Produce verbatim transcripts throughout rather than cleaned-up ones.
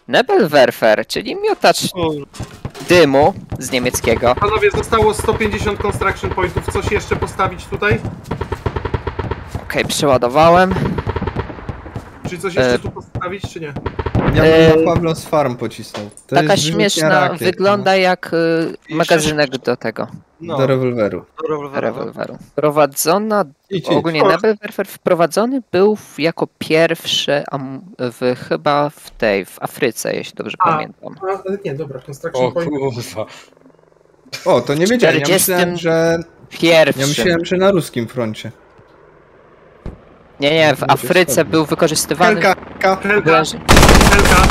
Nebelwerfer, czyli miotacz dymu z niemieckiego. Panowie, zostało sto pięćdziesiąt construction pointów. Coś jeszcze postawić tutaj? Okej, okay, przeładowałem. Czy coś jeszcze e... tu postawić, czy nie? Ja bym na Pablo's Farm pocisnął. To Taka jest śmieszna, rakiet, wygląda no. jak y, magazynek do tego. No. Do rewolweru. Do rewolweru. Rewolweru. Prowadzona, Idź, ogólnie idź. Nebelwerfer wprowadzony był w, jako pierwszy am, w, chyba w tej, w Afryce, jeśli dobrze A, pamiętam. A, ale nie, dobra, construction O point. kurwa. O, to nie wiedziałem. Ja myślałem, że... Pierwszy. Ja myślałem, że na ruskim froncie. Nie, nie, w Afryce był wykorzystywany... Helka, helka. Helka, Leży. Helka.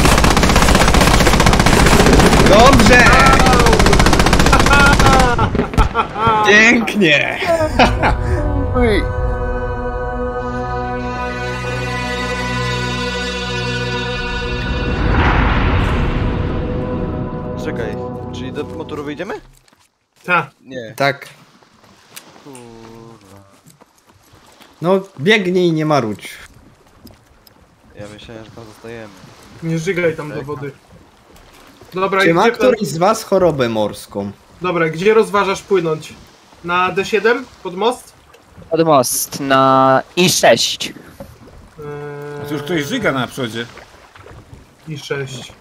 Dobrze! Pięknie! Czekaj, czyli do motoru wyjdziemy? Ta. Nie. Tak. Kurwa. No, biegnij, nie marudź. Ja myślałem, że tam zostajemy. Nie żygaj tam do wody. Dobra, Czy i ma gdzie, któryś z was chorobę morską? dobra, gdzie rozważasz płynąć? Na D siedem? Pod most? Pod most na I sześć. Eee, A tu już ktoś żyga na przodzie. I sześć.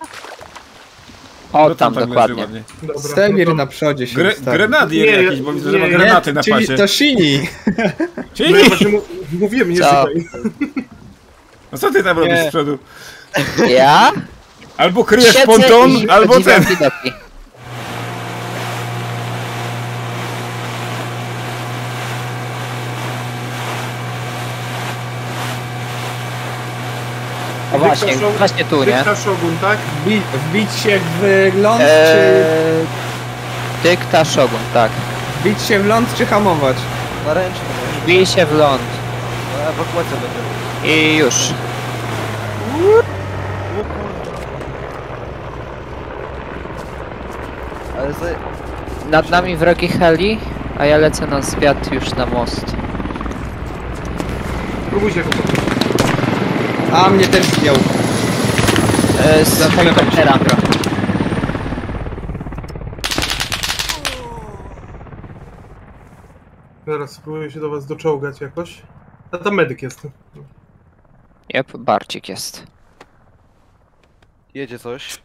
O, No tam tak dokładnie. leży ładnie. Dobra. Stewir no to- na przodzie się Gre ustawi. grenadier Nie, jakiś, bo widzę, nie, że ma nie, granaty na Czyli pasie. to Shini. No ja Czyli! właśnie mu mówiłem, nie Co? żygaj. No co ty tam robisz Nie. z przodu? Ja? Albo kryjesz Siedzę ponton, i albo podziwiam ten. widoki. O właśnie, Wykta Shogun- właśnie tu, nie? Wykta Shogun, tak? Wbi wbić się w ląd, Eee, Dykta Shogun, tak. czy... Wbić się w ląd, czy hamować? Na ręczny. Wbij się w ląd. Na ewakuację będzie. I już. O kurwa. Ale za... Nad nami wrogi heli, a ja lecę na zwiat już na most. Próbujcie go. A, mnie też zdjął. Eee, z helikoptera. Zaraz spróbuję się do was doczołgać jakoś. A tam medyk jest. Jep, Barcik jest. Jedzie coś.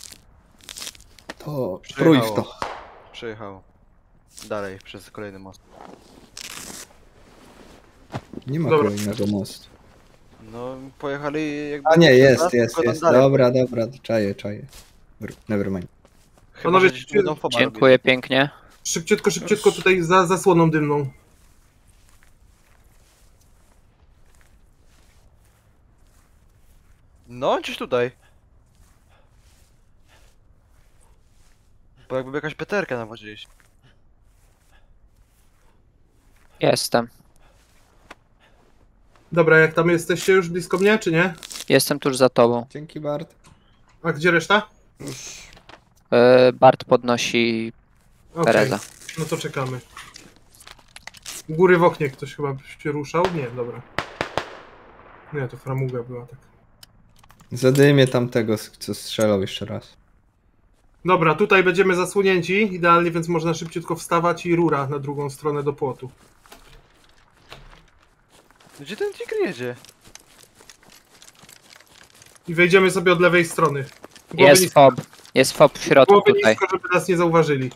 To prój w to. Przejechał. Dalej, przez kolejny most. Nie ma Dobra. kolejnego mostu. No, pojechali jakby... A nie, jest, Teraz jest, tylko tam jest. dalej. Dobra, dobra, czaję, czaję. Nevermind. Chyba, Panowie, że gdzieś będą foba Dziękuję pięknie. Szybciutko, szybciutko tutaj za zasłoną dymną. No, gdzieś tutaj. Bo jakby jakaś peterka nam gdzieś. Jestem. Dobra, jak tam jesteście już blisko mnie, czy nie? Jestem tuż za tobą. Dzięki, Bart. A gdzie reszta? Eee, Bart podnosi Okej, Tereza. no to czekamy. U góry w oknie ktoś chyba się ruszał? Nie, dobra. Nie, to framuga była tak. Zadymię tamtego, co strzelał jeszcze raz. Dobra, tutaj będziemy zasłonięci idealnie, więc można szybciutko wstawać i rura na drugą stronę do płotu. Gdzie ten tigr jedzie? I wejdziemy sobie od lewej strony. Głowy Jest nisko, fob. Jest fob w środku głowy tutaj. nisko, żeby nas nie zauważyli.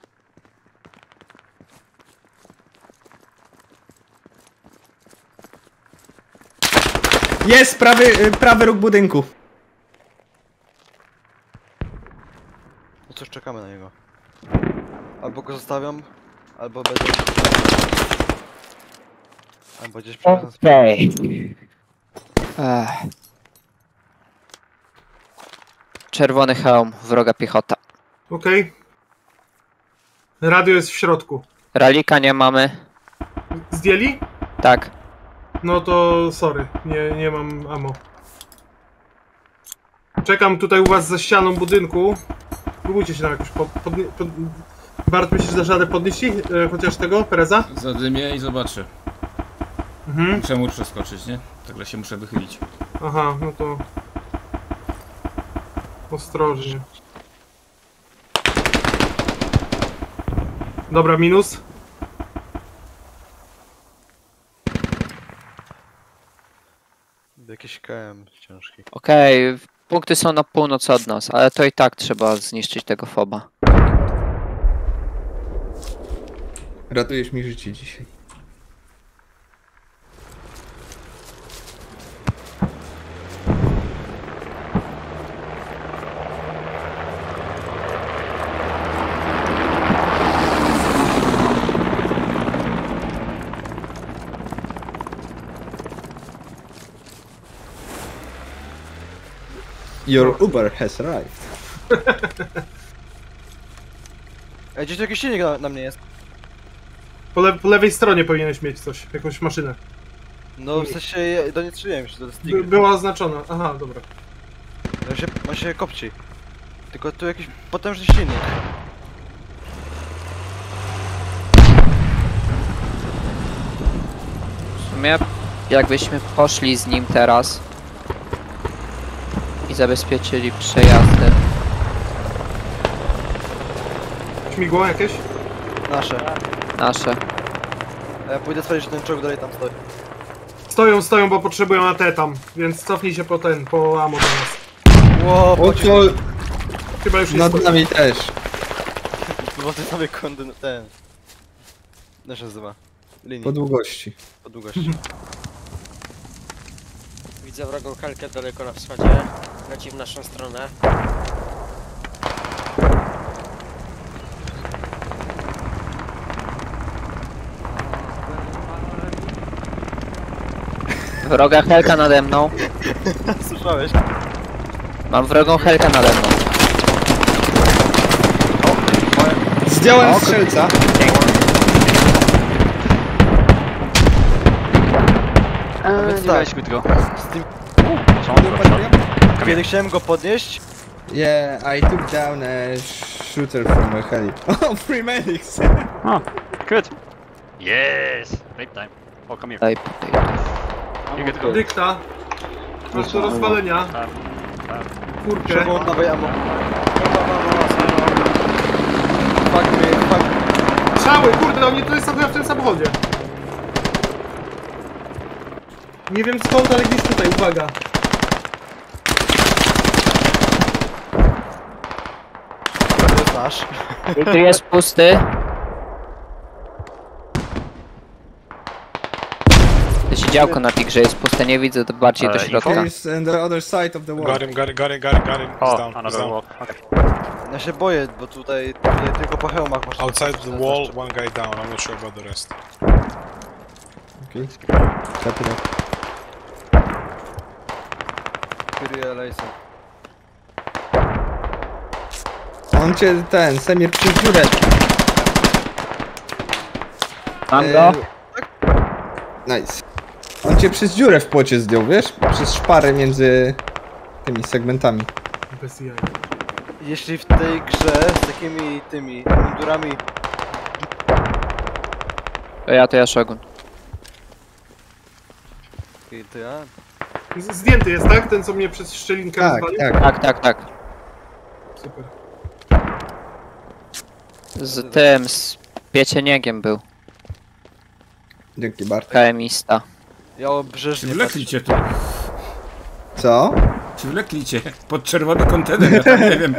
Jest! Prawy, y, prawy róg budynku. No cóż, czekamy na niego. Albo go zostawiam, albo będę... Albo gdzieś przez nas... Okej. Ech. Czerwony hełm, wroga piechota. Okej. Radio jest w środku. Ralika nie mamy. Zdjęli? Tak. No to sorry, nie, nie mam ammo. Czekam tutaj u was za ścianą budynku. Próbujcie się tam jakoś pod... pod, pod... Bart, myślisz, że dasz radę podnieść ich? E, chociaż tego, Pereza? Zadymię i zobaczę. Mhm. Muszę mu przeskoczyć, nie? Także się muszę wychylić. Aha, no to... Ostrożnie. Dobra, minus. Jakiś K M ciężki. Okej, punkty są na północ od nas, ale to i tak trzeba zniszczyć tego foba. Ratujesz mi życie dzisiaj. Your Uber has arrived. Ej, gdzieś tu jakiś silnik na, na mnie jest. Po, le po lewej stronie powinieneś mieć coś, jakąś maszynę. No w sensie ja do nie strzeliłem się, to jest By Tigr. była oznaczona. Aha, dobra. On się, on się kopci. Tylko tu jakiś potężny silnik. W sumie, jakbyśmy poszli z nim teraz i zabezpieczyli przejazdy. Śmigło jakieś? Nasze. Nasze. A ja pójdę sprawdzić, czy ten czołg dalej tam stoi. Stoją, stoją, bo potrzebują A T tam, więc cofnij się po ten, po ammo do nas. Ło, O pociąg. co? Chyba już Nad jest. nami też. Bo ty sobie kondyn... ten... Jak się nazywa? Linii. Po długości. Po długości. Widzę wrogą helkę daleko na wschodzie. Leci w naszą stronę. Wroga helka nade mną. Słyszałeś? Mam wrogą helkę nade mną. Zdjąłem strzelca. Więc tak, go. z tym... Kiedy chciałem go podnieść, Yeah, I took down a shooter from a heli. Oh, free medics! Oh, good. Yes, rape time. Oh, come here. Daj, You get to go. Dykta. Masz do rozwalenia. Tam, tam. Kurkę. trzeba dawaj ammo. Fuck me, fuck. Strzały, kurde, oni tutaj są w tym samochodzie. Nie wiem skąd, ale gdzieś tutaj, uwaga. To jest nasz. tu jest pusty. To się działko na tigrze jest puste, nie widzę to bardziej do Ale środka. He's on the other side of the wall. Got him, got it, got it, got it, got him. He's Oh, down, he's another down. walk. Okay. Ja się boję, bo tutaj, tutaj tylko po hełmach można... Outside the wall, one guy down. I'm not sure about the rest. Okay. Copy that. Kyrie Lejsa. On cię ten, Semir przez dziurę. Mam go. Nice. On cię przez dziurę w płocie zdjął, wiesz? Przez szparę między tymi segmentami. Bez jaj. Jeśli w tej grze z takimi tymi mundurami... To ja, to ja Shogun. Okej, to ja... Z- Zdjęty jest, tak? Ten, co mnie przez szczelinkę Tak, rozwalił? tak. Tak, tak, tak. Super. Z tym, z piecieniegiem był. Dzięki Bart. K M-ista. Ja Czy obrzeżnie wlekli cię tu? Co? Czy wlekli cię? Pod czerwony kontener, ja tam nie wiem.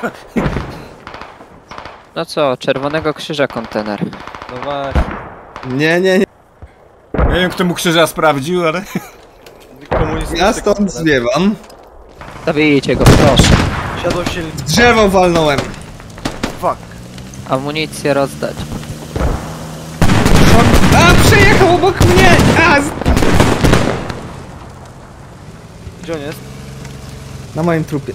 No co, Czerwonego Krzyża kontener. No właśnie. Nie, nie, nie. Nie wiem kto mu krzyża sprawdził, ale... Komunistyczny Ja stąd kontener. zwiewam. Zabijcie go, proszę. Siadł w silnik. Drzewo walnąłem. Fuck. Amunicję rozdać. A, przejechał obok mnie! A, z... Gdzie on jest? Na moim trupie.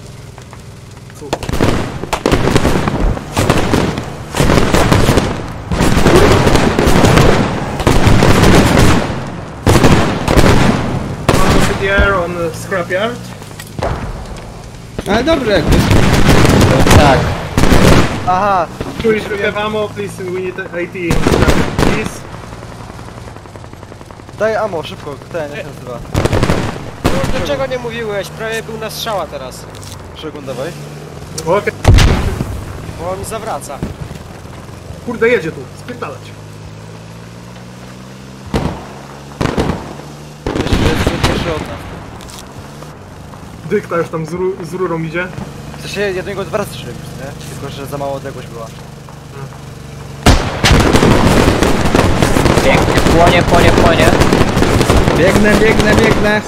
Mamy the air on the scrapyard. Ale dobrze, jak jest. Tak. Aha! Czuliś trochę ammo, please, we need A T on scrapyard, please. Daj ammo, szybko, ten, jak się nazywa? Kurde, czego nie mówiłeś? Prawie był na strzała teraz. Przegon dawaj. Okej. Bo on mi zawraca. Kurde, jedzie tu. Spierdalać. Myślę, że jest pierwszy od nas. Dykta już tam z, ru z rurą idzie. W sensie jednego dwa razy strzelił, nie? Tylko, że za mała odległość była. Pięknie, płonie, płonie, płonie. Biegnę, biegnę, biegnę.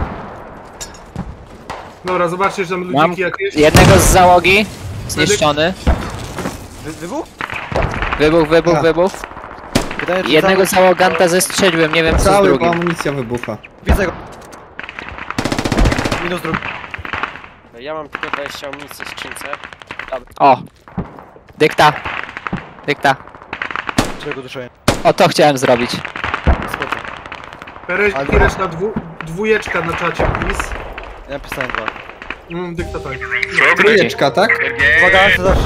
Dobra, zobaczcie, że tam Mam ludziki jakieś. jednego z załogi. Zniszczony. Wy, wybuch? Wybuch, wybuch, A. wybuch. Pytanie, czy Jednego cały- załoganta zestrzeliłem, nie wiem co z Cały, bo drugim. amunicja wybucha. Widzę go. Minus drugi. Ja mam tylko dwadzieścia amunicji w skrzynce. O! Dykta. Dykta. Czego duszę? O, to chciałem zrobić. Spoko. Perez, Ale- Kiresz na dwu, dwójeczka na czacie, please. Ja napisałem dwa. Mm, dykta tak. Trójeczka, tak? Uwaga, to zawsze...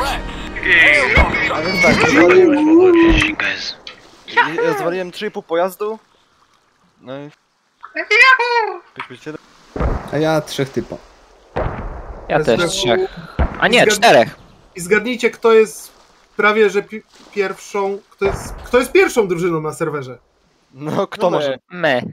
A więc tak, zwaliłem... Ja zwaliłem trzy i pół pojazdu. No i... pięć pięć siedem. A ja trzech typa. Ja też Znowu- trzech. A nie, Zgad- czterech. I zgadnijcie, kto jest prawie, że pi pierwszą... Kto jest, kto jest pierwszą drużyną na serwerze? No, kto No może? My.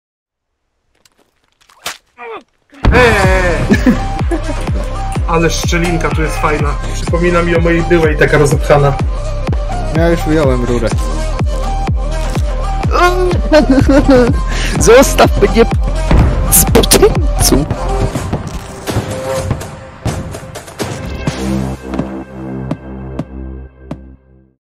Eee! Ale szczelinka tu jest fajna. Przypomina mi o mojej byłej, taka rozepchana. Ja już wyjąłem rurę. Zostaw mnie, spoczyńcu.